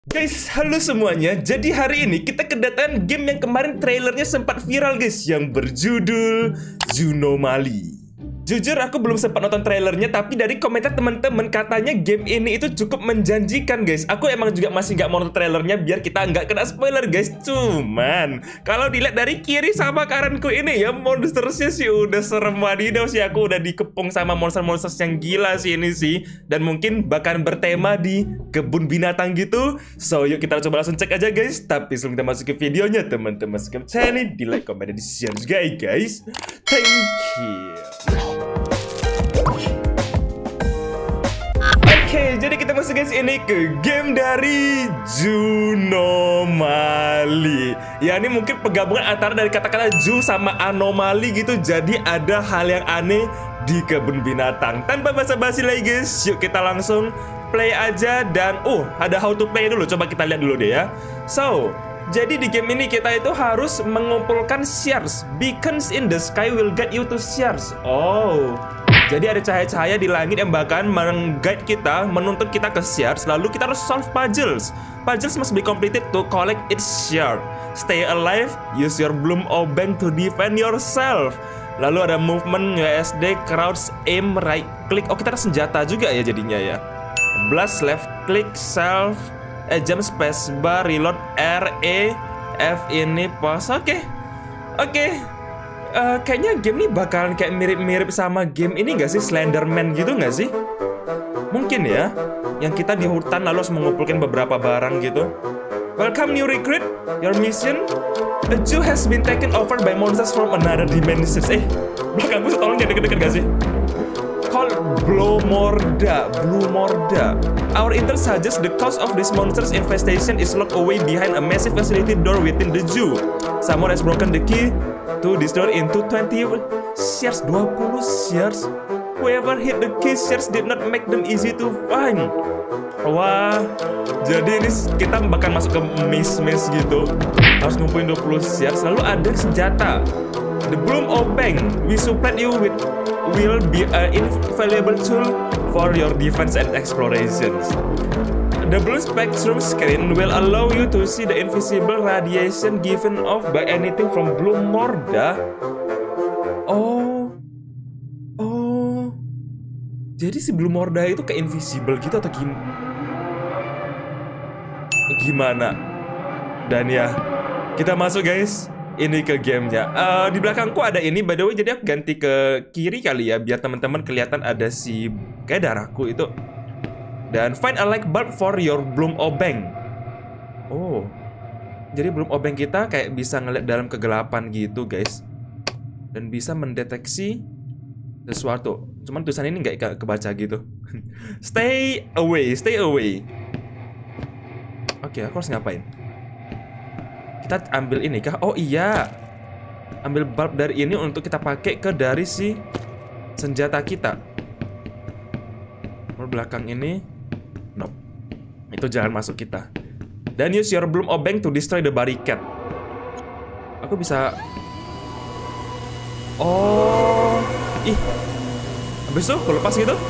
Guys, halo semuanya. Jadi hari ini kita kedatangan game yang kemarin trailernya sempat viral guys, yang berjudul Zunomali. Jujur aku belum sempat nonton trailernya, tapi dari komentar teman-teman katanya game ini itu cukup menjanjikan guys. Aku emang juga masih nggak mau nonton trailernya biar kita nggak kena spoiler guys. Cuman kalau dilihat dari kiri sama kananku ini ya, monstersnya sih udah serem wadidaw sih. Aku udah dikepung sama monster-monster yang gila sih ini sih. Dan mungkin bahkan bertema di kebun binatang gitu. So yuk kita coba langsung cek aja guys. Tapi sebelum kita masuk ke videonya, teman-teman subscribe channel ini, di like, comment, dan di share juga ya guys. Thank you. Oke, jadi kita masuk guys ini ke game dari Zunomali. Ya ini mungkin penggabungan antara dari kata-kata Zu sama anomali gitu. Jadi ada hal yang aneh di kebun binatang. Tanpa basa-basi lagi guys, yuk kita langsung play aja. Dan ada how to play dulu. Coba kita lihat dulu deh ya. So, jadi di game ini kita itu harus mengumpulkan shards. Beacons in the sky will guide you to shards. Jadi ada cahaya-cahaya di langit yang bahkan meng-guide kita, menuntun kita ke shards. Lalu kita harus solve puzzles. Puzzles must be completed to collect its shard. Stay alive, use your bloom obeng to defend yourself. Lalu ada movement, WSD, crouch, aim, right click. Oh, kita ada senjata juga ya jadinya ya. Blast, left click, self, jump, spacebar, reload, R, E, F ini pause. Oke. Kayaknya game ini bakalan kayak mirip-mirip sama game ini nggak sih? Slenderman gitu nggak sih? Mungkin ya. Yang kita di hutan lalu harus mengumpulkan beberapa barang gitu. Welcome new recruit. Your mission, a zoo has been taken over by monsters from another dimension. Belakangku tolong jangan deket-deket gak sih? Called Blumorda. Our intel suggests the cause of this monster's infestation is locked away behind a massive facility door within the zoo. Someone has broken the key to destroy into 20 shards. 20 shards. Whoever hit the key shards did not make them easy to find. Wah, jadi ini kita bakal masuk ke maze gitu. Harus ngumpulin 20 shards. Lalu ada senjata. The Bloom Obeng we supply you with will be an invaluable tool for your defense and explorations. The blue spectrum screen will allow you to see the invisible radiation given off by anything from Blumorda. Jadi si Blumorda itu kayak invisible gitu atau gimana? Dan ya, kita masuk guys. Ini ke gamenya. Di belakangku ada ini, by the way, jadi aku ganti ke kiri kali ya, biar teman-teman kelihatan ada si kayak darahku itu. Dan find a light bulb for your bloom obeng. Jadi bloom obeng kita kayak bisa ngeliat dalam kegelapan gitu guys. Dan bisa mendeteksi sesuatu. Cuman tulisan ini nggak kebaca gitu. Stay away. Oke, aku harus ngapain? Kita ambil ini kah? Oh iya, ambil bulb dari ini untuk kita pakai ke dari si senjata kita. Belakang ini, nope, itu jangan masuk kita. Dan use your bloom obeng to destroy the barricade. Aku bisa. Habis itu aku lepas gitu.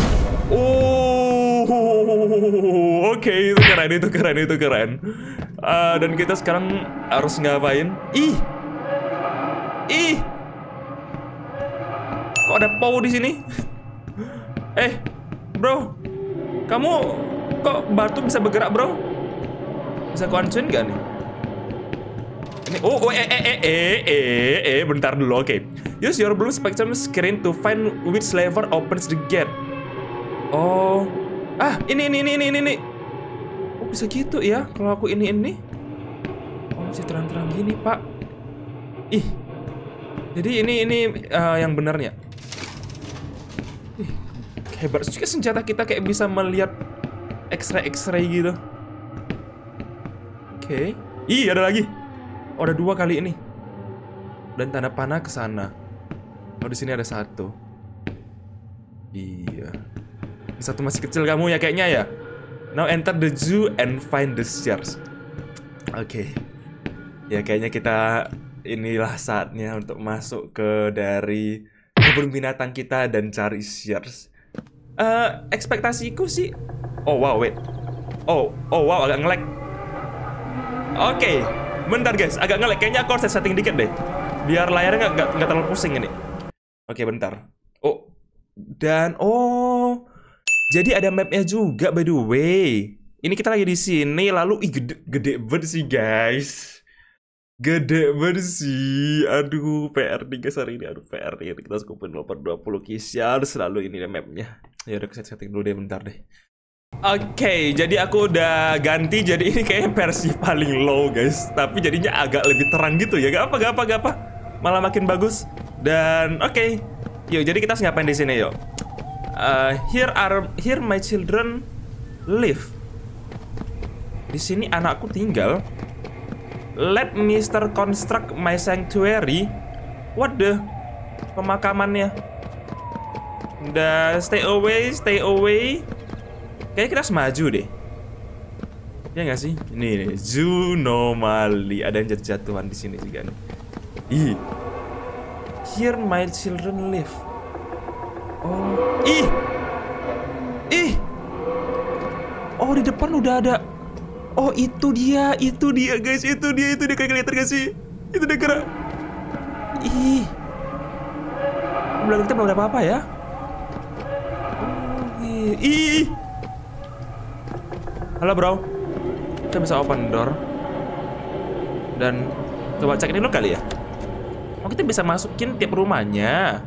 Oke, itu keren. Dan kita sekarang harus ngapain? Kok ada POW di sini? Bro, kamu kok batu bisa bergerak, bro? Bisa aku hancurin gak nih? Ini, bentar dulu, oke. Use your blue spectrum screen to find which lever opens the gate. Ini. Bisa gitu ya kalau aku ini. Masih terang-terang gini, Pak. Jadi ini yang benernya. Hebat juga senjata kita, kayak bisa melihat X-ray gitu. Oke. Ada lagi. Ada 2 kali ini. Dan tanda panah ke sana. Di sini ada 1. Iya. Satu masih kecil kamu ya kayaknya ya. Now enter the zoo and find the shards. Oke. Ya kayaknya kita inilah saatnya untuk masuk ke dari kebun binatang kita dan cari shards. Ekspektasiku sih. Oh wow, wait. Oh wow, agak nge-lag. Oke, bentar guys, agak nge-lag. Kayaknya aku harus setting dikit deh, biar layarnya nggak terlalu pusing ini. Oke, bentar. Dan jadi ada mapnya juga by the way. Ini kita lagi di sini, lalu gede banget sih guys. Gede banget sih. Aduh, PR nih guys hari ini. Aduh, PR nih. Kita skupin nomor 20 kisial selalu ini mapnya. Ya udah, setting dulu deh, bentar deh. Oke, jadi aku udah ganti. Jadi ini kayaknya versi paling low guys, tapi jadinya agak lebih terang gitu ya. Gak apa. Malah makin bagus. Dan oke. Yuk, jadi kita ngapain di sini yuk? Here my children live. Di sini anakku tinggal. Let Mr. construct my sanctuary. What the? Pemakamannya. Dan stay away. Kayaknya kita harus maju deh. Ya nggak sih? Ini nih, Zoonomaly. Ada yang jatuhan di sini juga nih. Ih. Here my children live. Oh, di depan udah ada. Oh, itu dia guys, itu dia kayak kelihatan gak sih? Itu dia gerak. Ih. Belakang kita belum ada apa-apa ya? Ih. Halo bro. Kita bisa open door. Dan coba cek ini dulu kali ya. Oh, kita bisa masukin tiap rumahnya.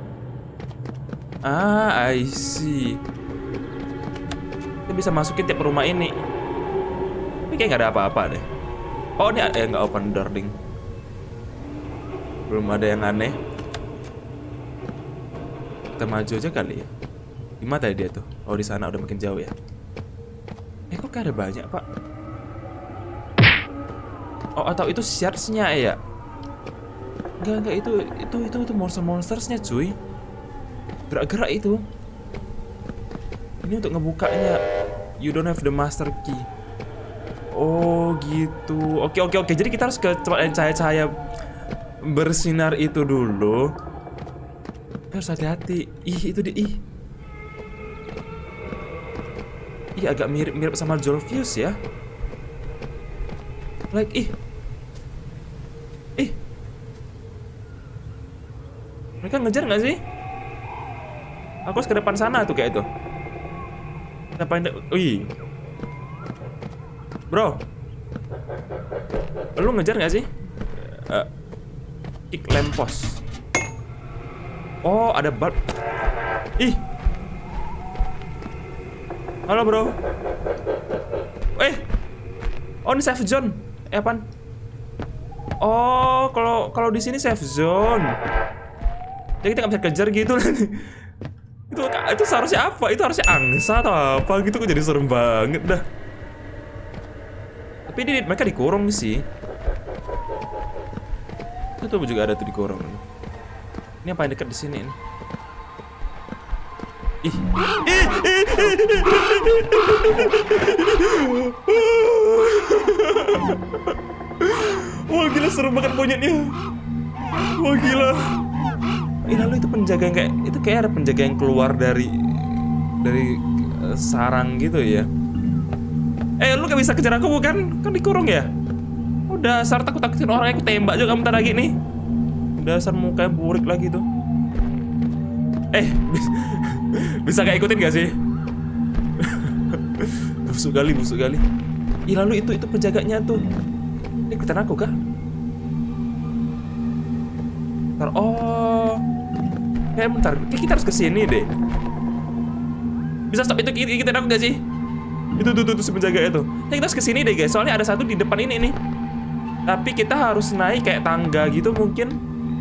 I see. Kita bisa masukin tiap rumah ini. Ini kayak gak ada apa-apa deh. Oh, ini nggak open door, ding. Belum ada yang aneh. Kita maju aja kali ya. Di mana tadi dia tuh? Oh, di sana udah makin jauh ya. Kok kayak ada banyak, Pak? Oh, atau itu shards-nya ya? Enggak, itu monster-monstersnya, cuy. Gerak-gerak itu. Ini untuk ngebukanya. You don't have the master key. Oh, gitu. Oke. Jadi kita harus ke tempat yang cahaya-cahaya bersinar itu dulu. Kita harus hati-hati. Itu dia. Agak mirip sama Jolfius ya. Mereka ngejar nggak sih? Aku harus ke depan sana tuh kayak itu. Bro, lu ngejar nggak sih? Kick lamppost. Oh, ada bulb. Halo bro. Oh, ini safe zone. Apaan? Oh, kalau di sini safe zone. Jadi kita nggak bisa kejar gitu lah. Itu seharusnya apa? Itu harusnya angsa atau apa gitu. Kok jadi serem banget dah. Tapi mereka dikurung sih. Itu juga ada tuh dikurung. Ini apa yang dekat di sini? Wah, gila, seru banget monyetnya. Wah, gila. Lalu itu penjaga yang kayak ada penjaga yang keluar dari sarang gitu ya. Lu gak bisa kejar aku bukan? Kan dikurung ya? Oh, dasar takut-takutin orang, aku tembak juga bentar lagi nih. Dasar mukanya burik lagi tuh. Bisa gak ikutin gak sih? busuk kali. Lalu itu penjaganya tuh. Ini ikutan aku kah? Bentar. Kita harus kesini deh. Bisa stop itu ikutin aku gak sih? Itu si penjaga itu. Kita harus kesini deh guys. Soalnya ada satu di depan ini nih. Tapi kita harus naik kayak tangga gitu mungkin.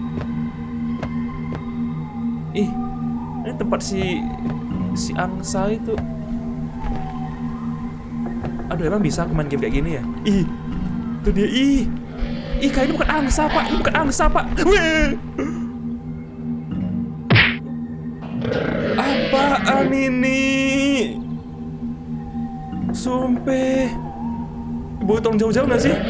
Ini tempat si angsa itu. Aduh, emang bisa aku main game kayak gini ya? Itu dia. Kayak ini bukan angsa, Pak. Ini bukan angsa, Pak. Apaan ini? Sumpah. Ibu tolong jauh-jauh gak sih?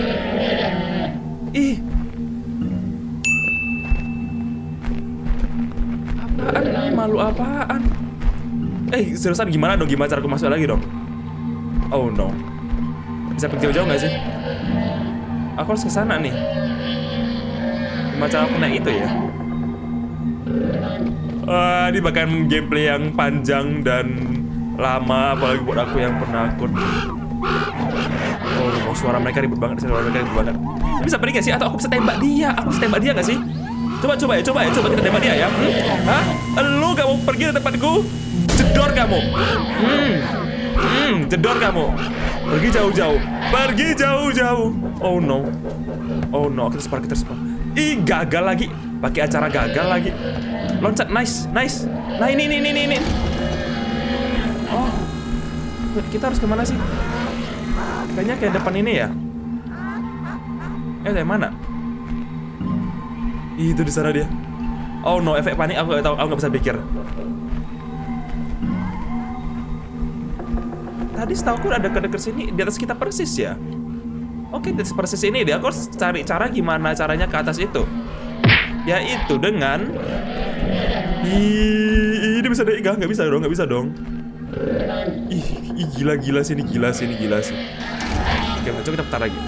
Apaan? Malu apaan? Seriusan gimana dong? Gimana cara aku masuk lagi dong? Oh no. Bisa pergi jauh-jauh nggak sih? Aku harus ke sana nih. Gimana cara aku naik itu ya? Ini bahkan gameplay yang panjang dan lama, apalagi buat aku yang penakut. Oh, suara mereka ribut banget, suara mereka ribut banget. Bisa pergi nggak sih? Atau aku bisa tembak dia? Aku bisa tembak dia nggak sih? Coba kita tembak dia ya. Hah? Lu gak mau pergi dari tempatku? Jedor kamu. Jedor kamu. Pergi jauh-jauh. Pergi jauh-jauh. Oh no. Oh no, kita sepak. Ih, gagal lagi. Pakai acara gagal lagi. Loncat, nice. Nah, ini. Oh. Kita harus kemana sih? Kayaknya kayak depan ini ya. Dari mana? Itu di sana dia. Oh no, efek panik aku gak tahu, aku gak bisa pikir. Tadi setahu aku ada ke sini di atas kita persis ya. Oke, di atas persis ini dia. Aku harus cari cara gimana caranya ke atas itu. Yaitu dengan ini bisa deh, nggak bisa dong. Ih, gila sih. Oke, coba kita putar lagi.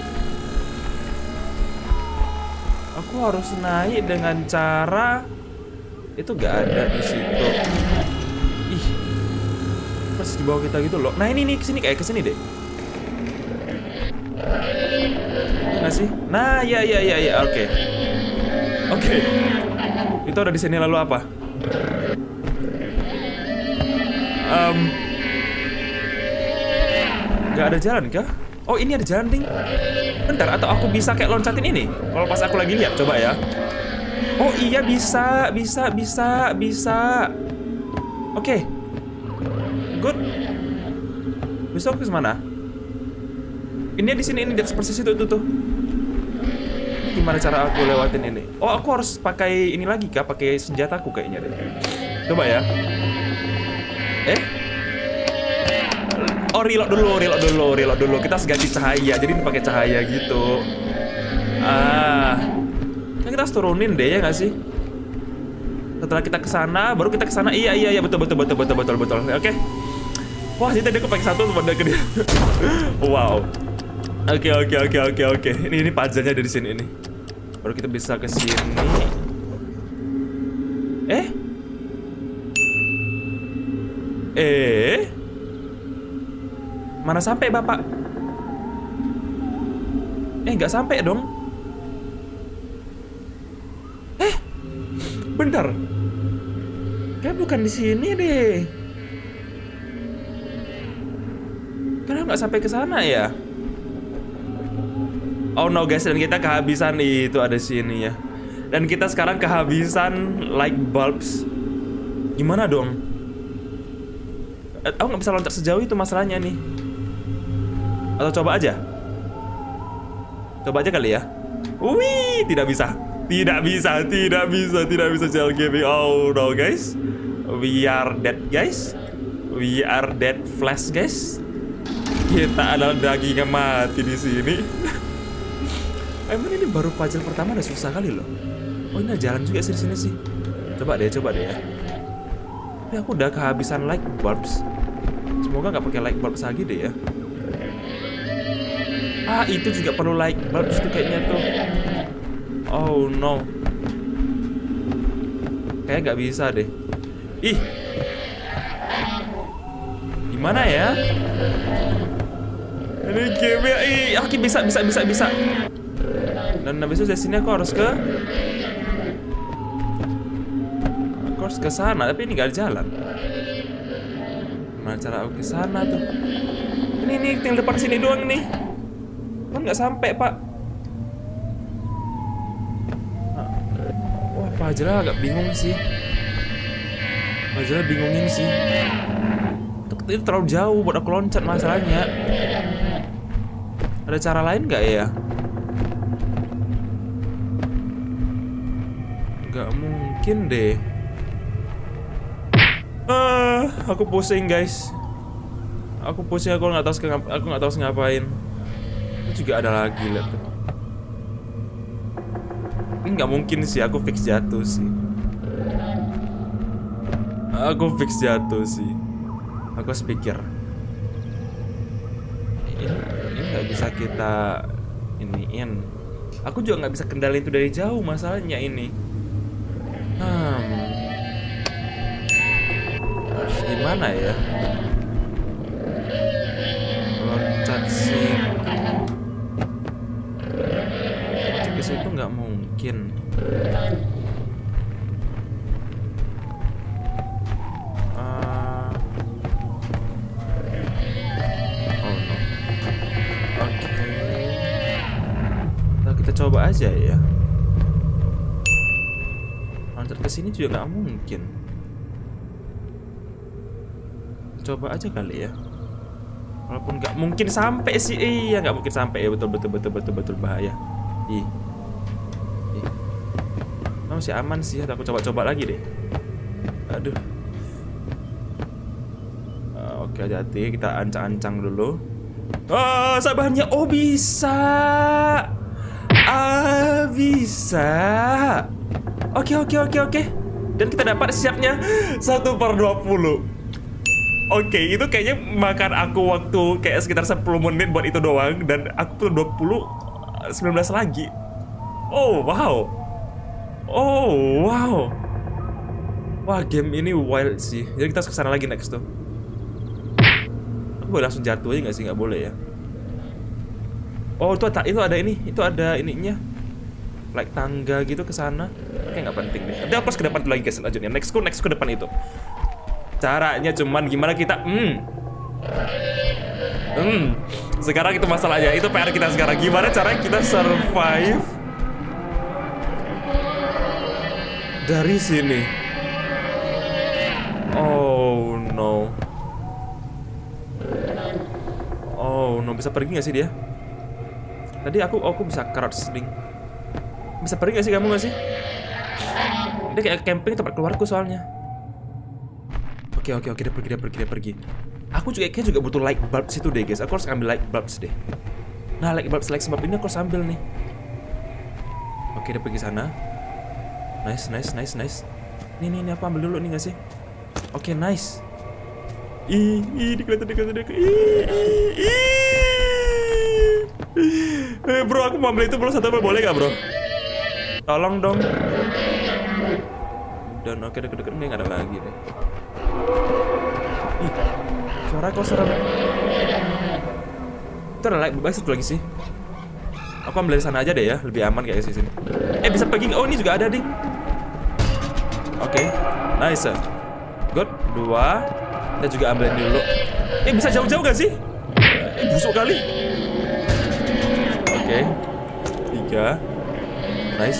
Aku harus naik dengan cara itu gak ada di situ. Ih, pas di bawah kita gitu loh. Nah ini kesini deh. Nggak sih? Nah ya. Oke. Itu ada di sini lalu apa? Gak ada jalan kah? Oh ini ada jalan ding. Bentar, atau aku bisa kayak loncatin ini? Kalau pas aku lagi lihat, coba ya. Oh iya bisa. Oke. Good. Bisa aku ke mana? Ini di sini, ini di atas persis itu tuh. Gimana cara aku lewatin ini? Oh, aku harus pakai ini lagi kah? Pakai senjataku kayaknya deh. Coba ya. Oh, reload dulu. Kita harus ganti cahaya. Jadi pakai cahaya gitu. Kan kita harus turunin deh ya nggak sih? Setelah kita kesana, baru kita kesana. Iya, betul. Oke. Wah, jadi tadi aku pakai satu pada ke dia. Wow. Oke. Ini puzzle-nya dari sini ini. Baru kita bisa ke sini. Mana sampai Bapak? Nggak sampai dong. Bentar. Kayak bukan di sini deh. Kenapa nggak sampai ke sana ya? Oh no guys, dan kita kehabisan itu ada sini ya. Dan kita sekarang kehabisan light bulbs. Gimana dong? Aku nggak bisa loncat sejauh itu masalahnya nih. Atau coba aja kali ya. Wih, tidak bisa jalan gaming. Oh no guys, we are dead guys. Flash guys. Kita adalah daging yang mati di sini. Emang ini baru puzzle pertama udah susah kali loh. Oh ini jalan juga sih di sini sih. Coba deh ya. Tapi aku udah kehabisan light bulbs. Semoga nggak pakai light bulbs lagi deh ya. Itu juga perlu light bulbs tuh kayaknya tuh. Oh no. Kayak nggak bisa deh. Ih. Gimana ya? Ini game ya. Oke, bisa. Dan habis itu dari sini aku harus ke sana, tapi ini nggak ada jalan. Gimana cara aku ke sana tuh? Ini tinggal depan sini doang nih. Kan nggak sampai Pak. Wah, puzzle agak bingung sih. Puzzle bingungin sih. Itu terlalu jauh buat aku loncat masalahnya. Ada cara lain nggak ya? Nggak mungkin deh. Aku pusing guys. Aku nggak tahu harus ngapain. Itu juga ada lagi lihat. Ini nggak mungkin sih. Aku fix jatuh sih. Aku harus pikir. Ini nggak bisa bisa kita iniin. Aku juga nggak bisa kendaliin itu dari jauh, masalahnya ini. Harus gimana ya? Loncat sih. Ke situ nggak mungkin. Coba aja ya. Loncat ke sini juga nggak mungkin. Coba aja kali ya. Walaupun nggak mungkin sampai sih, iya nggak mungkin sampai ya, betul bahaya. Masih aman sih. Aku coba lagi deh. Aduh. Oke, hati-hati, kita ancang-ancang dulu. Oh, sabarnya. Oh, bisa. Bisa. Oke. Dan kita dapat siapnya 1/20. Oke, itu kayaknya makan aku waktu kayak sekitar 10 menit buat itu doang. Dan aku tuh 19 lagi. Oh wow. Wah, game ini wild sih. Jadi kita harus kesana lagi next tuh. Aku boleh langsung jatuh aja nggak sih? Nggak boleh ya. Oh, itu ada ini. Itu ada ininya. Like tangga gitu ke sana. Kayak nggak penting deh. Nanti aku harus ke depan lagi guys selanjutnya. Next ke depan itu. Caranya cuman gimana kita sekarang itu masalahnya. Itu PR kita sekarang. Gimana caranya kita survive dari sini. Oh no. Bisa pergi nggak sih dia? Tadi aku bisa crouching. Bisa pergi nggak sih kamu nggak sih? Dia kayak camping tempat keluarku soalnya. Oke, dia pergi. Aku juga butuh light bulb situ deh guys. Aku harus ambil light bulbs deh. Nah, light bulb ini aku harus ambil nih. Oke, dia pergi sana. Nice. Nih, aku ambil dulu nih nggak sih? Oke, nice. Kelihatan. Bro, aku mau ambil itu bro, satu boleh gak bro? Tolong dong. Dan oke, deket-deket ini nggak ada lagi deh. Suara kok serem. Itu ada light bulb satu lagi sih. Aku ambil dari sana aja deh ya, lebih aman kayak sini. Bisa pergi. Oh, ini juga ada ding. Oke, nice. Good. 2. Kita juga ambil ini dulu. Bisa jauh-jauh gak sih? Busuk kali. Oke. 3. Nice.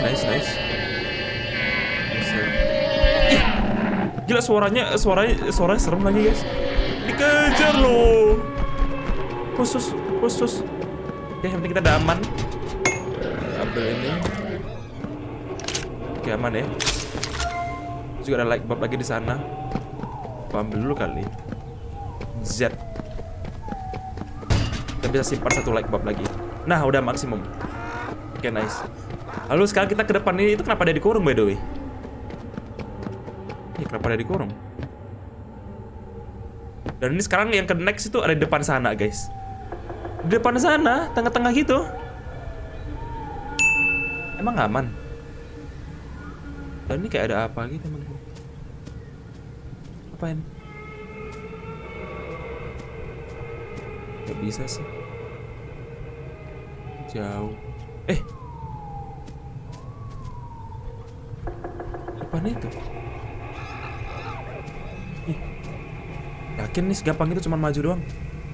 Gila, suaranya serem lagi guys. Dikejar loh. Khusus. Oke, yang penting kita udah aman. Ambil ini. Oke, aman ya. Juga ada light bulb lagi di sana. Aku ambil dulu kali. Z. Kita bisa simpan satu light bulb lagi. Nah, udah maksimum. Oke, nice. Lalu sekarang kita ke depan ini. Itu kenapa ada dikurung by the way? Kenapa ada dikurung? Dan ini sekarang yang ke next itu ada di depan sana guys. Di depan sana, tengah-tengah gitu. Emang aman? Dan ini kayak ada apa gitu teman-teman? Apa ini? Gak bisa sih. Jauh. Apaan itu? Yakin nih segampang itu cuma maju doang.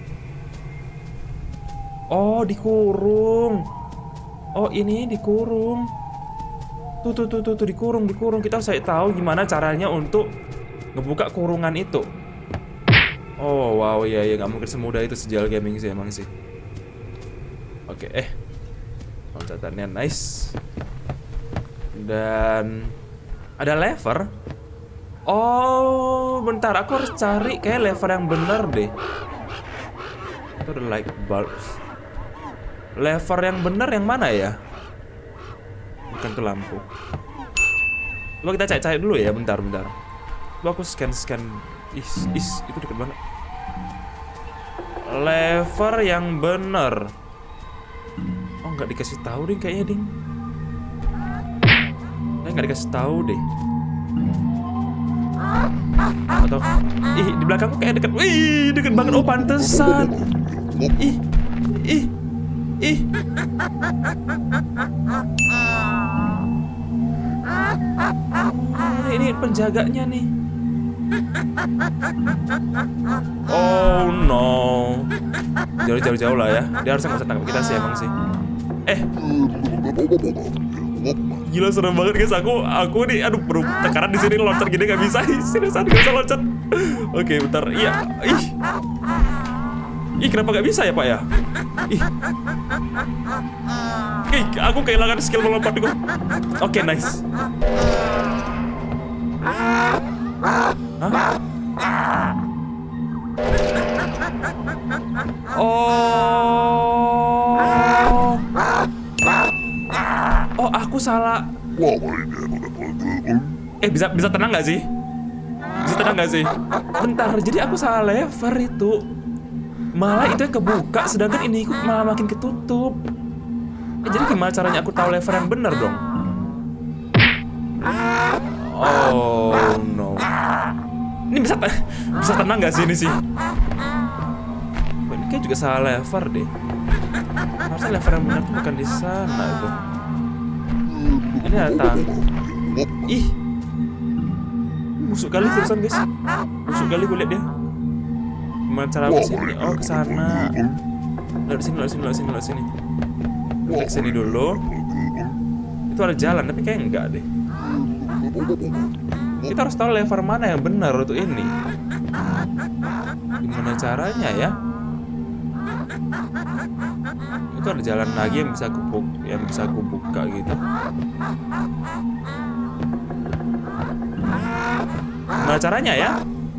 Oh, dikurung. Oh, ini dikurung. Tuh dikurung. Kita harus tahu gimana caranya untuk ngebuka kurungan itu. Oh, wow, ya nggak mungkin semudah itu sejal gaming sih emang sih. Oke, loncatannya nice. Dan ada lever. Oh, bentar, aku harus cari kayak lever yang bener deh. Itu ada light bulbs. Lever yang bener yang mana ya? Bukan ke lampu. Coba kita cari dulu ya, bentar. Coba aku scan. Itu deket banget. Lever yang bener. nggak dikasih tahu deh kayaknya ding. Nggak dikasih tahu deh. Atau di belakangku kayak deket. Wih, deket banget. Oh, pantesan. Ini penjaganya nih. Oh no. Jauh lah ya. Dia harusnya nggak usah tangkap kita sih emang sih. Gila serem banget guys. Aku nih aduh bro, tekanan di sini loncat gini nggak bisa. Seriusan nggak bisa loncat. Oke, bentar. Iya. Ih, kenapa nggak bisa ya Pak ya? Aku kehilangan skill melompat gue. Oke, nice. Oh, aku salah. Bisa tenang nggak sih? Bisa tenang nggak sih? Bentar, jadi aku salah lever itu. Malah itu yang kebuka, sedangkan ini malah makin ketutup. Jadi gimana caranya aku tahu lever yang bener dong? Oh no. Ini bisa tenang nggak sih ini sih? Ini kayak juga salah lever deh. Harusnya lever yang benar tuh bukan di sana itu. Ini ada tangga. Ih, busuk kali terusan guys. Busuk kali gue liat dia. Gimana cara ke sini? Oh, ke sana. Lewat sini. Kita ke sini dulu. Itu ada jalan, tapi kayak enggak deh. Kita harus tahu lever mana yang benar untuk ini. Gimana caranya ya? Itu ada jalan lagi yang bisa aku buka gitu. Gimana caranya ya?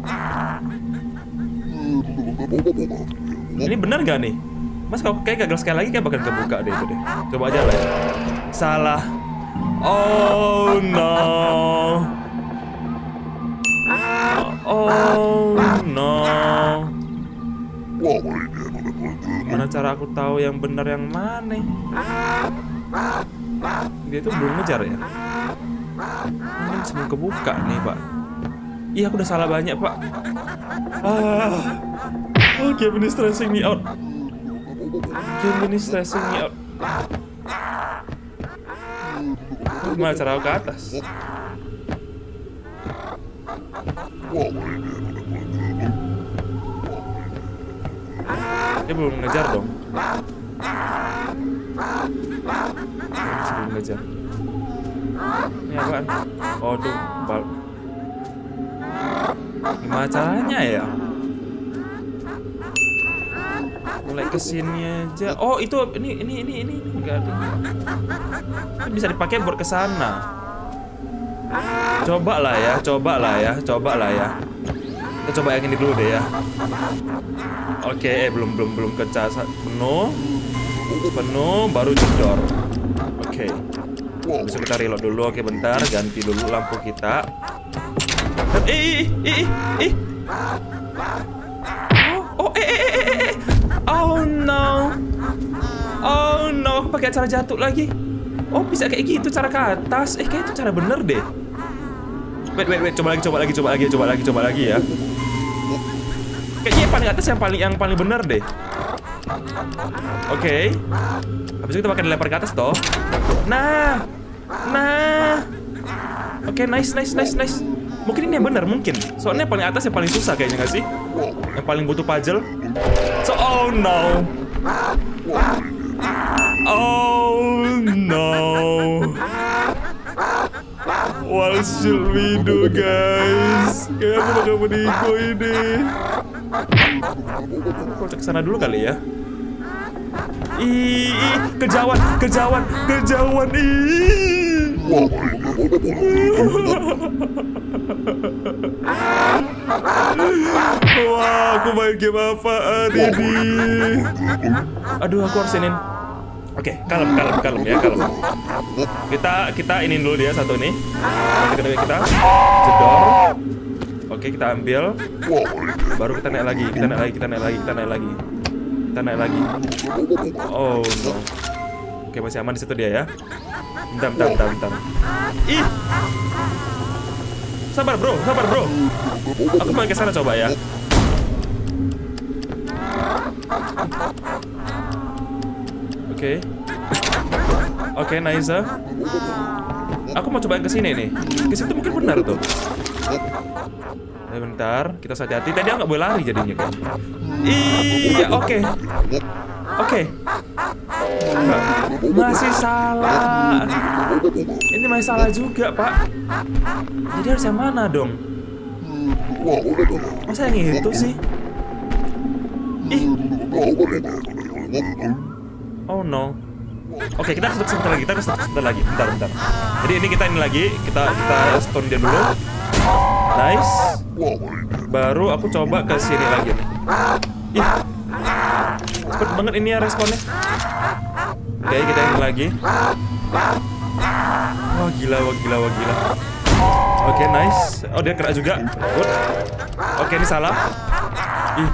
Ini benar gak nih? Mas kalau kayak gagal sekali lagi kayak bakal kebuka deh itu deh. Coba aja lah ya. Salah. Oh no. Oh no. Gimana cara aku tahu yang benar yang mana? Dia tuh belum ngejar ya. Ini sebelum kebuka nih Pak. Iya aku udah salah banyak Pak. Game ini stressing me out. Gimana cara aku ke atas? Dia belum ngejar dong. Belum ngejar. Ini apaan? Oh tuh gimana caranya ya? Mulai kesini aja. Oh itu ini enggak ada. Ini bisa dipakai buat kesana. Coba lah ya. Kita coba yang ini dulu deh ya. Oke, belum kecas penuh baru jedor. Oke. Bisa kita reload dulu. Oke, bentar, ganti dulu lampu kita. Oh no, aku pakai cara jatuh lagi. Oh, bisa kayak gitu cara ke atas. Kayak itu cara bener deh. Wait, coba lagi ya. Kayaknya yang paling atas yang paling bener deh. Oke. Habis itu kita pakai dilempar ke atas toh. Nah. Oke, nice. Mungkin ini yang benar, mungkin. Soalnya yang paling atas yang paling susah kayaknya nggak sih? Yang paling butuh puzzle. So, oh no. What should we do, guys? Kayak aku bakal menipu ini. Aku cek sana dulu kali ya. Kejauhan. Wah, aku main game apaan ini? Aduh, aku harus inin. Oke, kalem ya. Kita ini dulu dia satu nih. Nanti kita jedor. Oke, kita ambil. Baru kita naik lagi. Kita naik lagi. Oh no. Oke, masih aman di situ dia ya. Bentar. Ih. Sabar bro. Aku main ke sana coba ya. Oke, nice. Aku mau cobain ke sini nih. Ke situ mungkin benar tuh. Bentar, kita hati-hati. Tadi dia nggak boleh lari jadinya kan. Iya, oke. Masih salah. Ini masih salah juga, Pak. Jadi harus yang mana dong? Masa yang itu sih? Ih. Oh no. Oke, kita harus sebentar lagi. Bentar. Jadi ini kita stun dia dulu. Nice. Baru aku coba ke sini lagi nih. Ih. Cepet banget ini ya responnya. Oke, kita ini lagi. Wah, gila. Oke, nice. Oh, dia kena juga. Good. Oke, ini salah. Ih.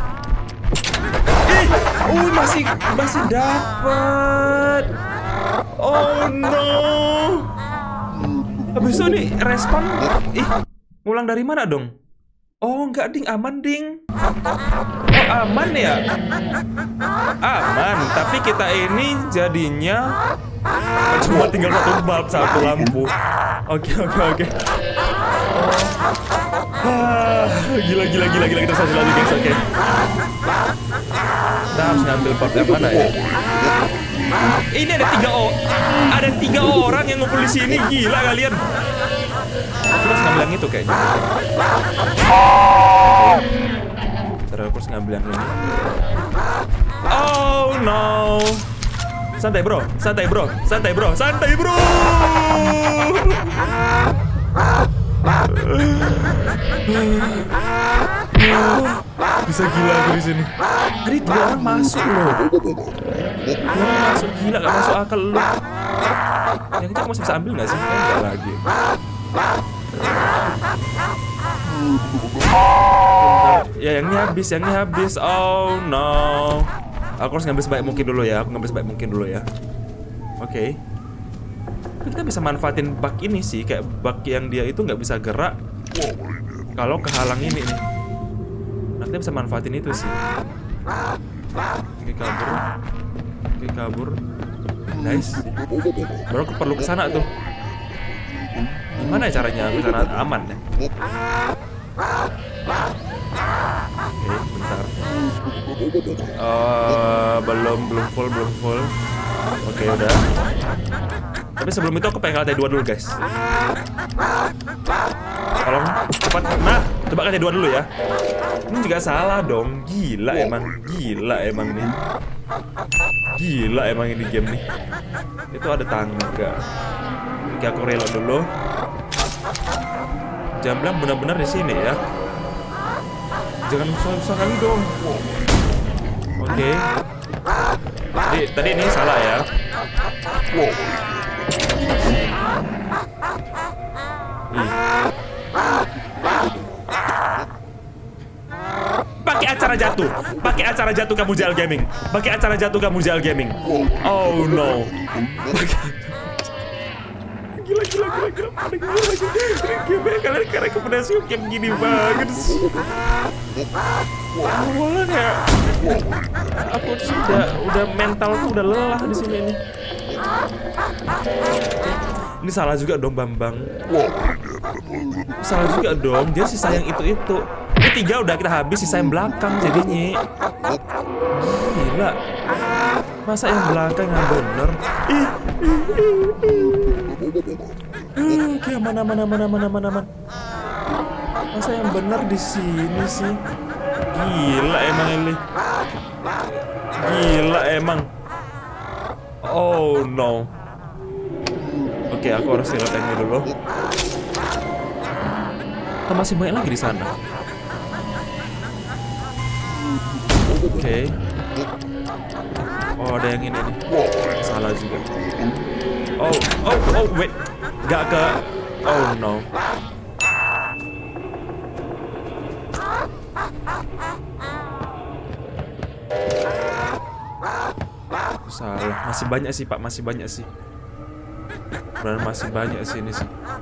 Masih dapat. Oh no. Habis itu nih respon. Ih, ngulang dari mana dong? Oh, enggak ding, aman ding. Oh, aman ya? Aman, tapi kita ini jadinya cuma tinggal satu lampu. Oke. Gila, kita harus lagi guys, oke. Kita harus ngambil part yang mana ya? Ini ada tiga orang yang ngumpul di sini, gila kalian. Kita harus ngambil yang itu kayaknya. Terus harus ngambil yang ini. Oh no. Santai bro. Bisa gila aku di sini. Tadi 2 orang masuk loh. 2 orang masuk, gila, gak masuk akal loh. Yang itu aku masih bisa ambil gak sih? Enggak lagi. Ya, yang ini habis. Oh no. Aku harus ngambil sebaik mungkin dulu ya. Oke. Kita bisa manfaatin bug ini sih, kayak bug yang dia itu nggak bisa gerak kalau kehalang ini nih. Nanti bisa manfaatin itu sih. Oke, kabur. Nice. Baru aku perlu kesana tuh. Gimana ya caranya kesana aman ya? Oke, bentar. Belum full. Oke, udah. Tapi sebelum itu aku pengen lantai 2 dulu guys. Tolong cepat. Nah, coba lantai 2 dulu ya. Ini juga salah dong. Gila emang nih. Gila emang ini game nih. Itu ada tangga. Oke, aku reload dulu. Jamblang benar-benar di sini ya. Jangan susah-susah kali dong. Oke. Tadi ini salah ya. Pakai acara jatuh kamu JL Gaming. Oh no. Gila. Kalian rekomendasi game gini banget sih. Awalnya aku udah mental tuh udah lelah di sini nih. Ini salah juga dong Bambang. Salah juga dong. Dia sisa yang itu. Ini 3 udah kita habis, sisa yang belakang jadinya. Gila. Masa yang belakang yang bener? Oke, mana. Masa yang bener di sini sih? Gila emang. Oh no. Oke, aku harus reload ini dulu. Masih banyak lagi di sana. Oke. Oh, ada yang ini nih. Salah juga. Oh, wait. Gak ke. Oh no. salah. Masih banyak sih, Pak. Masih banyak sih. Benar masih banyak sih ini sih.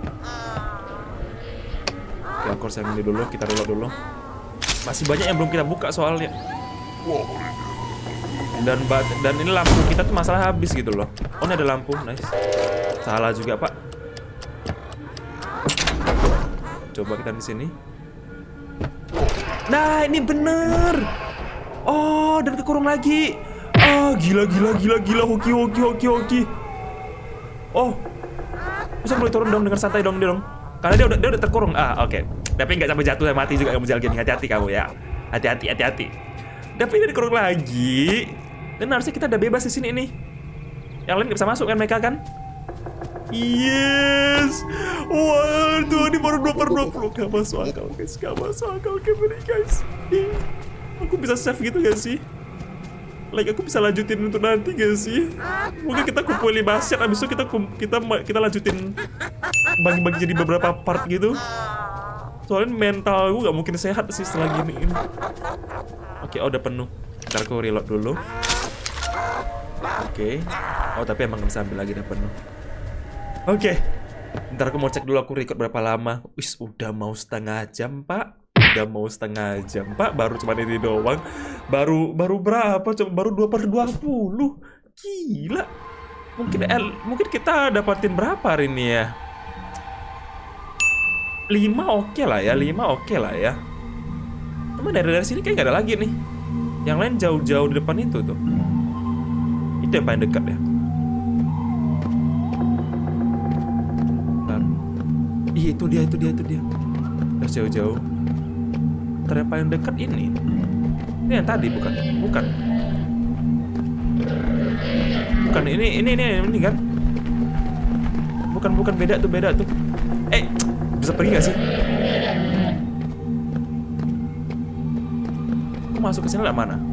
Oke, aku harus yang ini dulu. Kita reload dulu. Masih banyak yang belum kita buka soalnya. Dan ini lampu kita tuh masalah habis gitu loh. Oh, ini ada lampu. Nice. Salah juga, Pak. Coba kita di sini. Nah, ini bener. Oh, dan kekurung lagi. Ah, gila. Hoki. Oh, bisa boleh turun dong dengan santai dong dia dong. Karena dia udah terkurung. Ah, oke. Tapi nggak sampai jatuh dan mati juga kamu jalan gini. Hati-hati kamu ya. Hati-hati. Tapi dia dikurung lagi. Dan harusnya kita udah bebas di sini nih. Yang lain nggak bisa masuk kan mereka kan? Yes. Waduh, ini baru 2/20. Gak masuk akal guys. Guys. Aku bisa save gitu gak sih? Like aku bisa lanjutin untuk nanti gak sih? Mungkin kita kumpulin aset, abis itu kita lanjutin bagi-bagi jadi beberapa part gitu. Soalnya mental gue gak mungkin sehat sih setelah gini. Oke, udah penuh. Ntar aku reload dulu. Oke. Oh, tapi emang gak bisa ambil lagi, udah penuh. Oke. Ntar aku mau cek dulu aku record berapa lama. Wis, udah mau setengah jam, Pak. Baru cuma ini doang. Baru berapa? Coba baru 2/20. Gila. Mungkin kita dapatin berapa hari ini ya? 5 oke lah ya. Cuma dari sini kayak nggak ada lagi nih. Yang lain jauh-jauh di depan itu tuh. Itu yang paling dekat ya. Bentar. Ih, itu dia. Terus jauh-jauh. Yang paling dekat ini. Ini yang tadi bukan. Ini kan. Bukan beda tuh. Bisa pergi gak sih? Aku masuk ke sini lewat mana?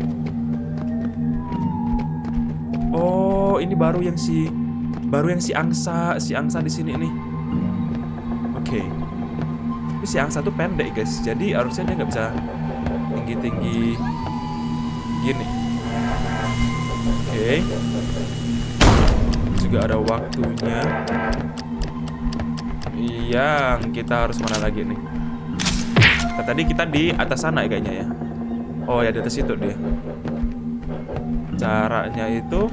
Oh, ini baru yang si angsa di sini nih. Oke. Ini si angsa tuh pendek guys, jadi harusnya dia nggak bisa tinggi gini. Oke. Juga ada waktunya. Yang kita harus mana lagi nih? Tadi kita di atas sana ya kayaknya ya. Oh ya, di atas itu dia. Caranya itu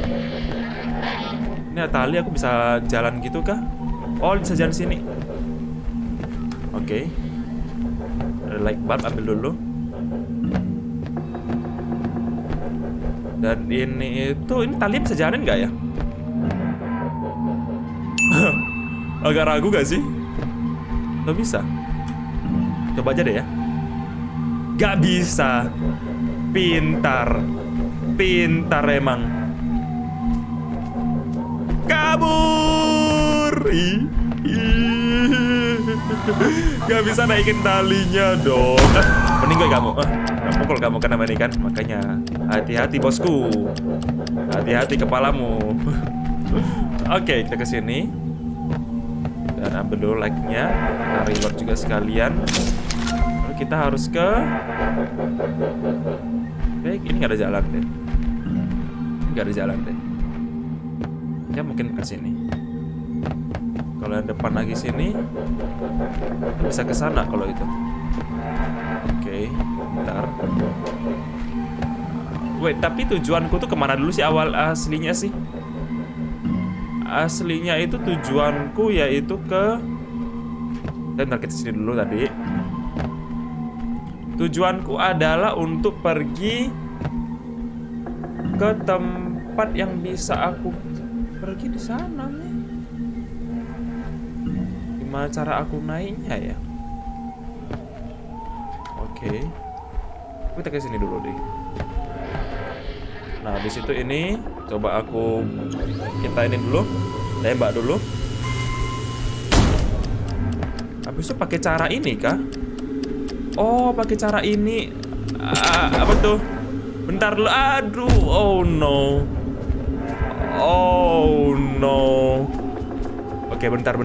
ini tali aku bisa jalan gitu kah? Oh, bisa jalan sini. Oke. Ada light bulb, ambil dulu. Dan ini tali bisa jalan nggak ya? Agak ragu gak sih? Gak bisa. Coba aja deh ya. Gak bisa. Pintar emang. Kabur. Gak bisa naikin talinya dong. Mending gue kamu. Pukul kamu kena ini kan. Makanya hati-hati bosku. Hati-hati kepalamu. Oke, kita ke sini. Dan ambil dulu like-nya. Kita reload juga sekalian. Lalu kita harus ke... Baik, ini nggak ada jalan deh. Ya mungkin ke sini. Kalau yang depan lagi sini bisa ke sana kalau itu. Oke, bentar. Wait, tapi tujuanku tuh kemana dulu sih awal aslinya sih? Aslinya itu tujuanku yaitu ke... Bentar, kita sini dulu tadi. Tujuanku adalah untuk pergi ke tempat yang bisa aku pergi di sana nih. Gimana cara aku naiknya ya? Oke. Kita ke sini dulu deh. Nah, habis itu ini coba kita ini dulu, tembak dulu. Habis itu pakai cara ini kah? Oh, pakai cara ini. Apa tuh? Bentar dulu. Aduh, oh no. Oke, bentar.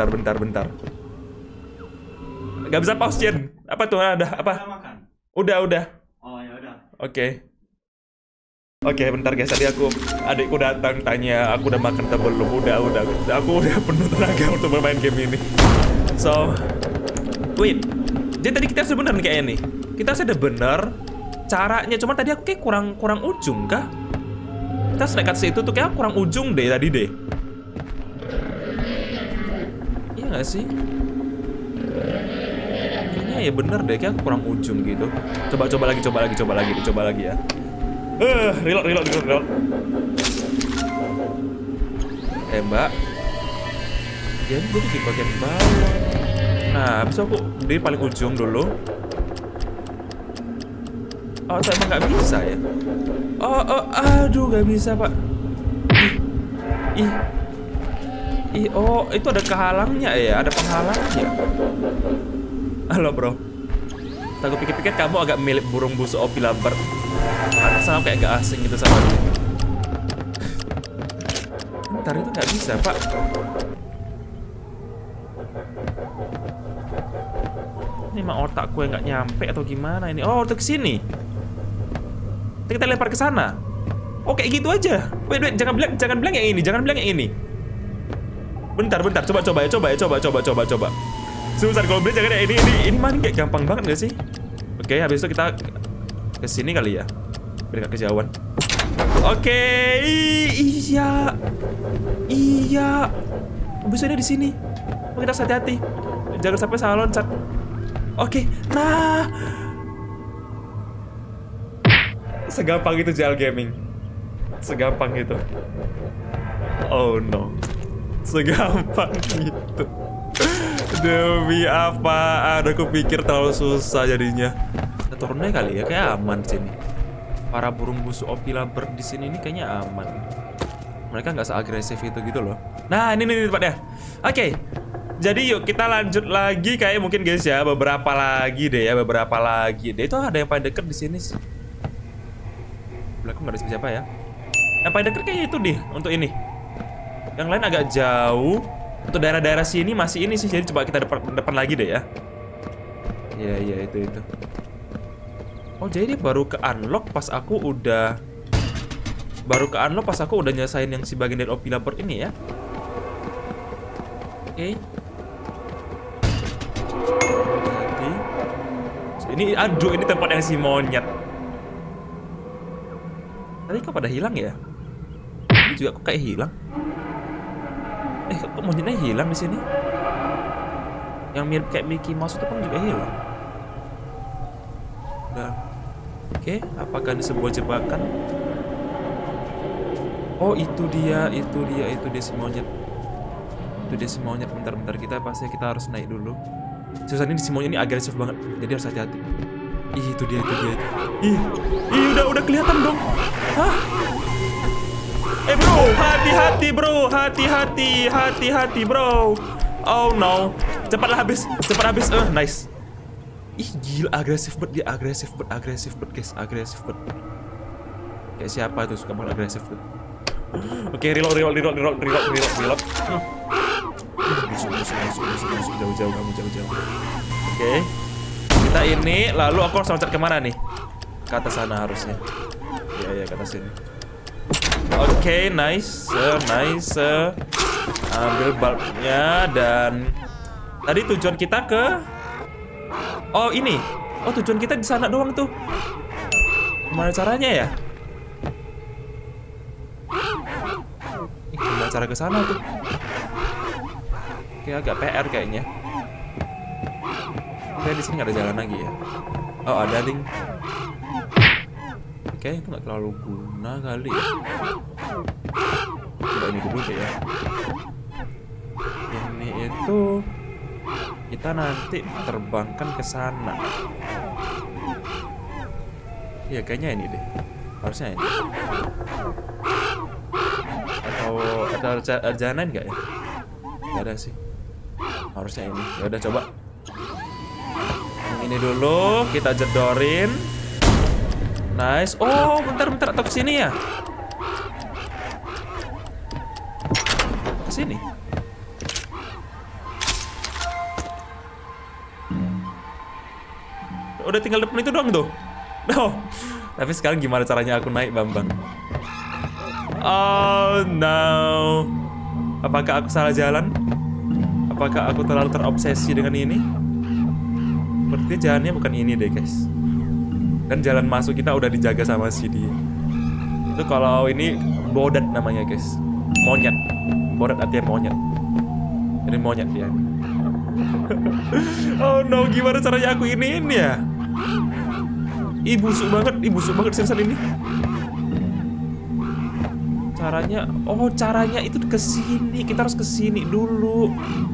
Gak bisa pause, Jen. Apa tuh? Ada apa? Udah makan. Udah. Oh ya udah. Oke. Oke, bentar guys, tadi adikku datang tanya aku udah makan atau belum. Udah, aku udah penuh tenaga untuk bermain game ini. So, wait. Jadi tadi kita harus bener nih kayaknya nih. Kita harus ada bener caranya. Cuma tadi aku kayak kurang ujung kah? Kita harus naik ke situ tuh kayak kurang ujung deh tadi deh. Iya gak sih? Kayaknya ya bener deh, kayak kurang ujung gitu. Coba lagi ya. Reload. Mbak. Jadi gue tuh di bagian bawah. Nah, habis aku di paling ujung dulu. Oh, emang nggak bisa ya? Aduh, nggak bisa, Pak. Oh, itu ada kehalangnya ya? Ada penghalangnya. Halo, bro. Aku pikir-pikir kamu agak mirip burung busuk Opi Lambert. Sama kayak gak asing gitu sama dia. Bentar, itu nggak bisa, Pak. Ini emang otakku yang nggak nyampe atau gimana ini? Oh, untuk kesini. Kita lempar ke sana. Oh, kayak gitu aja. Wait, jangan bilang yang ini. Bentar. Coba ya. Susah kalau bilang jangan yang ini mah kayak gampang banget gak sih? Oke, habis itu kita ke sini kali ya. Biar gak kejauhan. Oke, iya. Bisa dia di sini. Kita harus hati-hati. Jangan sampai salah loncat. Oke, nah. Segampang itu JL Gaming. Segampang itu. Oh no. Segampang itu. Demi apa? Aku pikir terlalu susah jadinya. Kita turunnya kali ya, kayak aman sini. Para burung busuk Opi Lambert di sini ini kayaknya aman. Mereka nggak seagresif itu gitu loh. Nah, ini tempatnya. Oke. Jadi yuk kita lanjut lagi kayak mungkin guys ya, beberapa lagi deh. Itu ada yang paling deket di sini sih. Belakang nggak ada siapa ya. Yang paling deket kayaknya itu deh untuk ini. Yang lain agak jauh. Untuk daerah-daerah sini masih ini sih. Jadi coba kita depan lagi deh ya. Iya itu. Oh, jadi dia baru ke unlock pas aku udah nyelesain yang si bagian dari Opi Lambert ini ya. Oke. Ini aduh, ini tempat yang si monyet. Tadi kok pada hilang ya? Ini juga kok kayak hilang. Kok monyetnya hilang di sini? Yang mirip kayak Mickey Mouse itu pun juga hilang. Dan oke, apakah ini sebuah jebakan? Oh, itu dia si monyet. Itu dia si monyet. Bentar, kita harus naik dulu. Susah ini si monyet ini agresif banget. Jadi harus hati-hati. Itu dia. Udah kelihatan dong. Hah? Bro, hati-hati bro. Oh no. Cepat habis. Nice. Gila, agresif banget dia, agresif banget guys, Kayak siapa tuh suka banget agresif tuh. Oke, reload. Musuh jauh, kamu jauh. Oke. Kita ini, lalu aku harus loncat kemana nih? Ke atas sana harusnya. Iya, ke atas sini. Oke, nice. Ambil bulbnya dan tadi tujuan kita ke ini. Oh, tujuan kita di sana doang tuh. Gimana caranya ya? Gimana cara ke sana tuh? Oke, agak PR kayaknya. Oke, di sini nggak ada jalan lagi ya. Oh, ada link. Oke, itu nggak terlalu guna kali ya. Coba ini dulu deh ya. Ini itu kita nanti terbangkan ke sana. Iya, kayaknya ini deh. Harusnya ini. Atau ada jalan lain nggak ya? Nggak ada sih. Harusnya ini. Ya udah, coba. Ini dulu kita jedorin. Nice. Oh, bentar atau ke sini ya? Ke sini. Udah tinggal depan itu doang tuh. No. Tapi sekarang gimana caranya aku naik, Bambang? Oh no. Apakah aku salah jalan? Apakah aku terlalu terobsesi dengan ini? Sepertinya jalannya bukan ini deh guys. Dan jalan masuk kita udah dijaga sama si dia. Itu kalau ini bodat namanya guys. Monyet. Bodat artinya monyet. Jadi monyet dia. Oh no, gimana caranya aku ini ya? Ih busuk banget seriusan ini. Caranya, oh caranya itu ke sini. Kita harus ke sini dulu.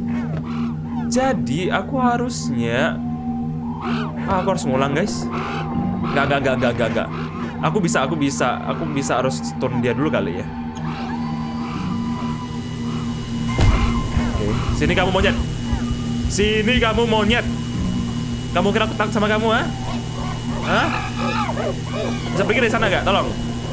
Jadi aku harusnya aku harus ngulang guys. Enggak. Aku bisa harus turun dia dulu kali ya. Oke, sini kamu monyet. Sini kamu monyet. Kamu kira aku takut sama kamu, ha? Hah? Bisa pergi dari sana gak? Tolong.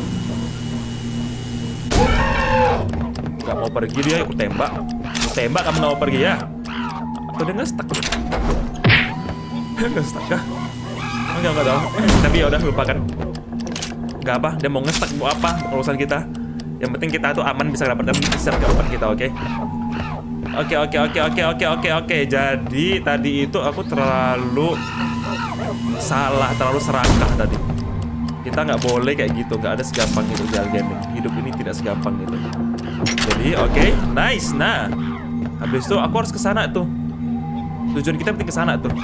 Gak mau pergi dia, aku tembak. Tembak kamu gak mau pergi ya? Atau dia nge-stuck? Nge-stuck kah? Enggak tahu. Tapi ya udah lupakan. Gak apa, dia mau nge-stuck mau apa? Urusan kita. Yang penting kita tuh aman bisa dapatkan kehidupan kita, oke? Oke. Jadi tadi itu aku terlalu salah, terlalu serakah tadi. Kita nggak boleh kayak gitu, nggak ada segampang itu jalan gaming. Hidup ini tidak segampang itu. Jadi oke, nice. Nah, habis itu aku harus ke sana tuh. Tujuan kita penting ke sana tuh.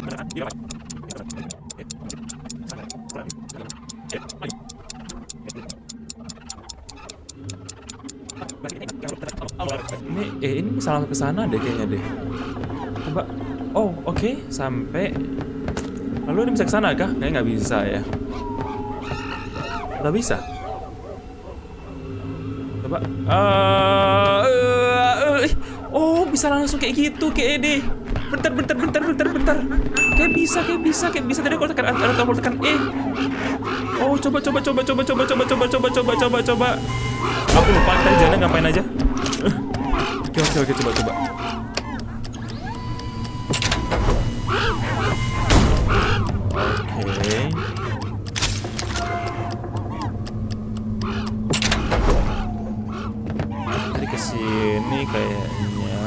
Ini salah ke sana deh kayaknya deh. Coba. Oh, oke, sampai. Lalu ini bisa ke sana kah? Kayaknya nggak bisa ya. Nggak bisa. Coba. Oh, bisa langsung kayak gitu, kayak deh. Bentar. Kayak bisa. Tadi aku tekan E. Oh, coba. Aku lupa tadi jalan ngapain aja. Oke, coba. Oke. Jadi kesini kayaknya.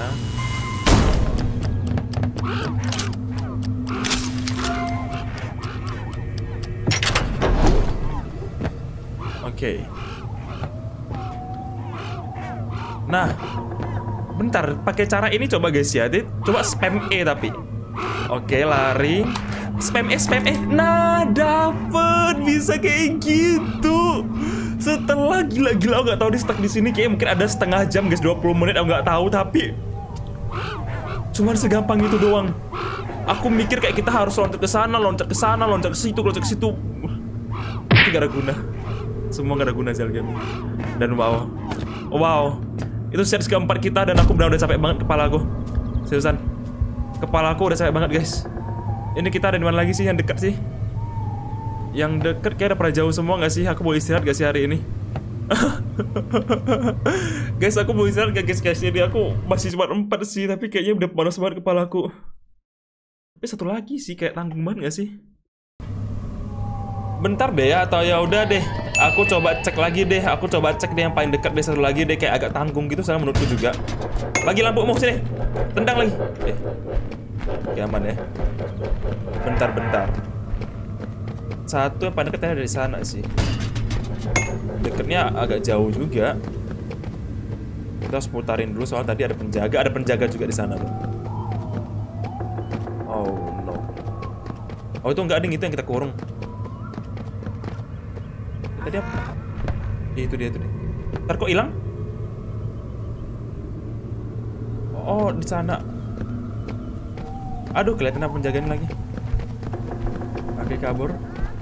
Oke. Nah, bentar, pakai cara ini coba guys ya. Coba spam E tapi. Oke, lari. Spam E. Nah, dapet, bisa kayak gitu. Setelah gila-gila aku nggak tahu di stuck di sini kayak mungkin ada setengah jam guys, 20 menit aku nggak tahu, tapi cuman segampang itu doang. Aku mikir kayak kita harus loncat ke sana, loncat ke situ. Itu gak ada guna. Semua gak ada guna jalan game. Dan wow. Itu series keempat kita dan aku benar-benar capek banget kepalaku. Seriusan. Kepalaku udah capek banget, guys. Ini kita ada di mana lagi sih yang dekat sih? Yang dekat kayak udah pada jauh semua gak sih? Aku mau istirahat gak sih hari ini? Guys, aku mau istirahat gak guys? Jadi aku masih cuma 4 sih, tapi kayaknya udah panas banget kepalaku. Tapi satu lagi sih kayak tanggung banget gak sih? Bentar deh ya, atau ya udah deh. Aku coba cek lagi deh. Aku coba cek deh yang paling dekat deh, satu lagi deh, kayak agak tanggung gitu saya menurutku juga. Lagi lampu mau sini. Tendang lagi. Oke, aman ya. Bentar. Satu yang paling dekat dari sana sih. Deketnya agak jauh juga. Kita harus putarin dulu soal tadi ada penjaga juga di sana tuh. Oh no. Oh itu enggak, ding, itu yang kita kurung. Tadi apa? Itu dia. Ntar kok hilang? Oh, di sana. Aduh, kelihatan apa penjaganya lagi. Oke, kabur.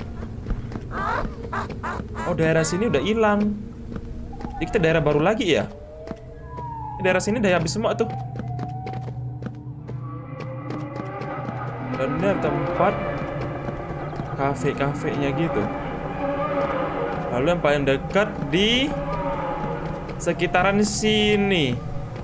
Oh, daerah sini udah hilang. Jadi kita daerah baru lagi ya? Daerah sini udah habis semua tuh. Dan ini tempat kafe-kafenya gitu. Lalu yang paling dekat di sekitaran sini.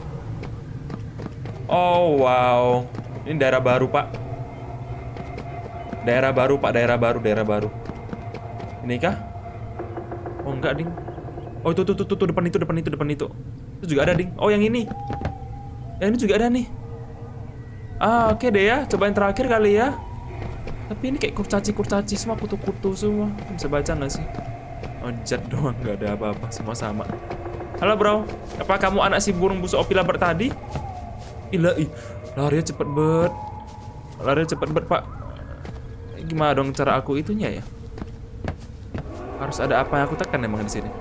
Oh wow, ini daerah baru pak. Daerah baru. Ini kah? Oh enggak ding. Oh tuh depan itu. Itu juga ada ding. Oh yang ini. Yang ini juga ada nih. Ah oke deh ya. Coba yang terakhir kali ya. Tapi ini kayak kurcaci semua, kutu-kutu semua. Bisa baca nggak sih? Oh jet doang, nggak ada apa-apa. Semua sama. Halo bro, apa kamu anak si burung busuk Opi Labert tadi? Larinya cepet bet pak. Gimana dong cara aku itunya ya? Harus ada apa yang aku tekan emang di sini?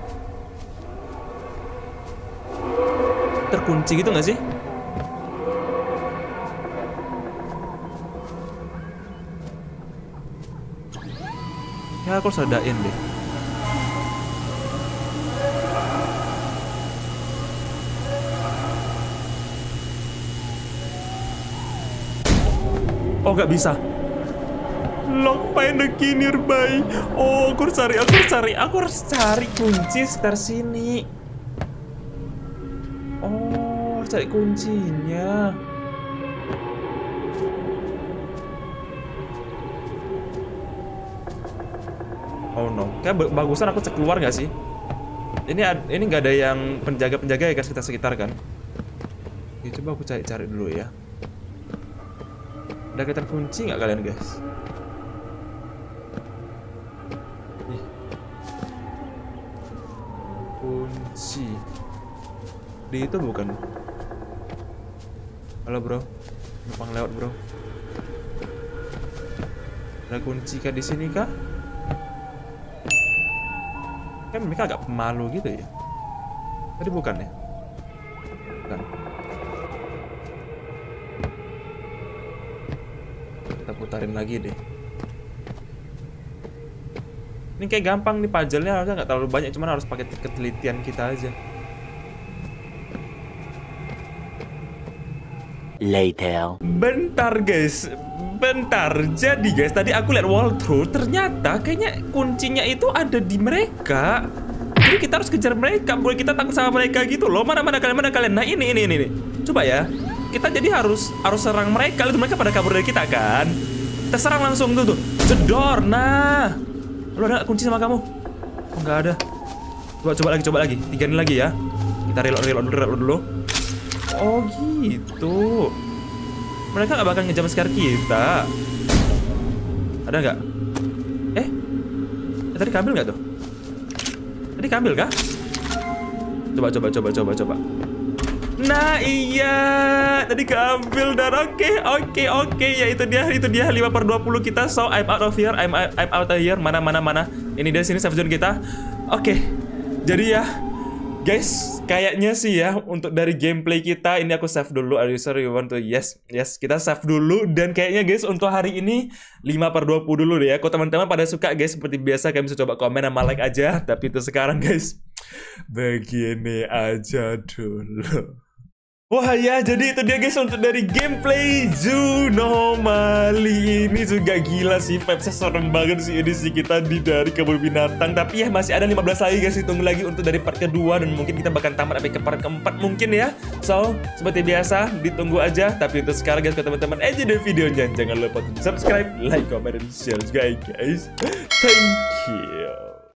Terkunci gitu nggak sih? Ya aku harus adain deh. Oh nggak bisa. Lock find the key nearby. Oh aku harus cari kunci sekitar sini. Oh harus cari kuncinya. Oh no, kayak bagusan aku cek keluar nggak sih? Ini nggak ada yang penjaga ya kan sekitar kan? Oke, coba aku cari dulu ya. Ada kelihatan kunci nggak kalian guys? Kunci di itu bukan? Halo bro, numpang lewat bro. Ada kunci kah di sini kah? Kan mereka agak pemalu gitu ya. Tadi bukan ya? Bukan. Kita putarin lagi deh. Ini kayak gampang nih puzzle-nya, harusnya nggak terlalu banyak, cuman harus pakai ketelitian kita aja. Later. Bentar guys. Jadi guys, tadi aku lihat walkthrough, ternyata kayaknya kuncinya itu ada di mereka. Jadi kita harus kejar mereka, boleh kita takut sama mereka gitu loh. Mana kalian. Nah ini. Coba ya. Kita jadi harus serang mereka. Lalu mereka pada kabur dari kita kan. Kita serang langsung tuh. Jedor. Nah. Lo ada kunci sama kamu? Oh nggak ada. Coba lagi. 3 ini lagi ya. Kita reload dulu. Oh gitu. Mereka nggak bakal ngejam scare kita. Ada nggak? Tadi kambil nggak tuh? Tadi kambil kah? Coba. Nah iya, tadi keambil dan oke. Ya itu dia 5/20 kita. So I'm out of here. I'm out of here. Mana. Ini dari sini save zone kita. Oke. Jadi ya guys, kayaknya sih ya untuk dari gameplay kita ini aku save dulu. Are you sure you want to? Yes, kita save dulu. Dan kayaknya guys untuk hari ini 5/20 dulu deh ya. Kalau teman-teman pada suka guys, seperti biasa kalian bisa coba komen sama like aja. Tapi itu sekarang guys, begini aja dulu. Wah ya, jadi itu dia guys untuk dari gameplay Zoonomaly. Ini juga gila sih, vibesnya serem banget sih edisi kita dari kebun binatang. Tapi ya masih ada 15 lagi guys, tunggu lagi untuk dari part kedua. Dan mungkin kita bakal tamat sampai ke part keempat mungkin ya. So, seperti biasa, ditunggu aja. Tapi untuk sekarang guys, ke teman-teman aja deh videonya. Jangan lupa untuk subscribe, like, comment, dan share juga guys. Thank you.